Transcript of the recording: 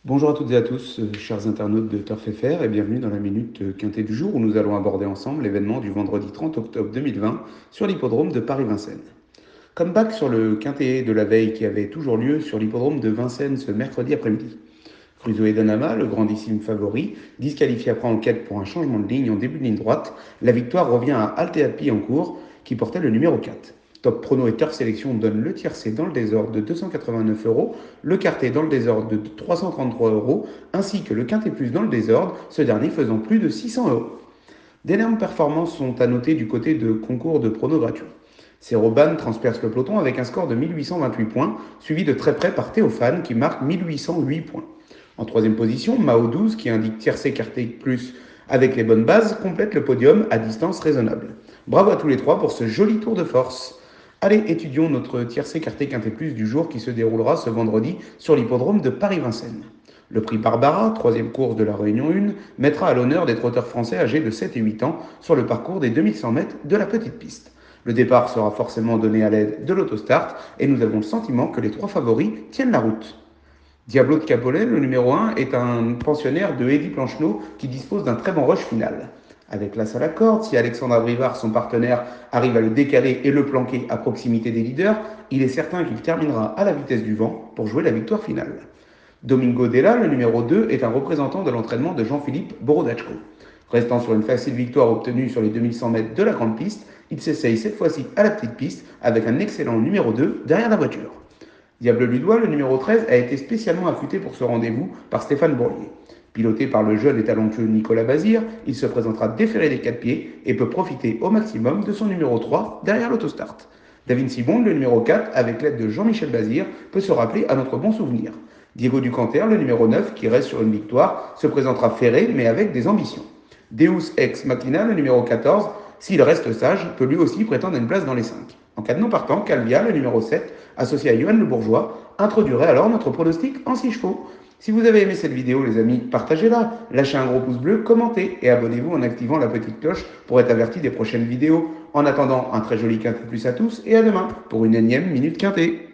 Bonjour à toutes et à tous, chers internautes de Turf FR, et bienvenue dans la Minute Quintet du jour où nous allons aborder ensemble l'événement du vendredi 30 octobre 2020 sur l'hippodrome de Paris-Vincennes. Comeback sur le Quintet de la veille qui avait toujours lieu sur l'hippodrome de Vincennes ce mercredi après-midi. Crusoe et Danama, le grandissime favori, disqualifié après enquête pour un changement de ligne en début de ligne droite, la victoire revient à Alteapi en cours qui portait le numéro 4. Top Prono et Turf Sélection donne le tiercé dans le désordre de 289 euros, le quartet dans le désordre de 333 euros, ainsi que le quintet plus dans le désordre, ce dernier faisant plus de 600 euros. D'énormes performances sont à noter du côté de concours de pronos gratuits. Seroban transperce le peloton avec un score de 1828 points, suivi de très près par Théophane qui marque 1808 points. En troisième position, Mao 12, qui indique tiercé quartet plus avec les bonnes bases, complète le podium à distance raisonnable. Bravo à tous les trois pour ce joli tour de force. Allez, étudions notre tiercé quartet quintet plus du jour qui se déroulera ce vendredi sur l'hippodrome de Paris-Vincennes. Le prix Barbara, troisième course de la Réunion 1, mettra à l'honneur des trotteurs français âgés de 7 et 8 ans sur le parcours des 2100 mètres de la petite piste. Le départ sera forcément donné à l'aide de l'autostart et nous avons le sentiment que les trois favoris tiennent la route. Diablo de Capolet, le numéro 1, est un pensionnaire de Eddy Plancheneau qui dispose d'un très bon rush final. Avec l'as à la corde, si Alexandre Brivard, son partenaire, arrive à le décaler et le planquer à proximité des leaders, il est certain qu'il terminera à la vitesse du vent pour jouer la victoire finale. Domingo Della, le numéro 2, est un représentant de l'entraînement de Jean-Philippe Borodachko. Restant sur une facile victoire obtenue sur les 2100 mètres de la grande piste, il s'essaye cette fois-ci à la petite piste avec un excellent numéro 2 derrière la voiture. Diable Ludois, le numéro 13, a été spécialement affûté pour ce rendez-vous par Stéphane Bourlier. Piloté par le jeune et talentueux Nicolas Bazir, il se présentera déféré des 4 pieds et peut profiter au maximum de son numéro 3 derrière l'autostart. David Sibon, le numéro 4, avec l'aide de Jean-Michel Bazir, peut se rappeler à notre bon souvenir. Diego Ducanter, le numéro 9, qui reste sur une victoire, se présentera ferré mais avec des ambitions. Deus Ex Machina, le numéro 14, s'il reste sage, peut lui aussi prétendre une place dans les 5. En cas de non partant, Calvia, le numéro 7, associé à Johan Le Bourgeois, introduirait alors notre pronostic en 6 chevaux. Si vous avez aimé cette vidéo, les amis, partagez-la, lâchez un gros pouce bleu, commentez et abonnez-vous en activant la petite cloche pour être averti des prochaines vidéos. En attendant, un très joli quintet plus à tous et à demain pour une énième Minute Quintet.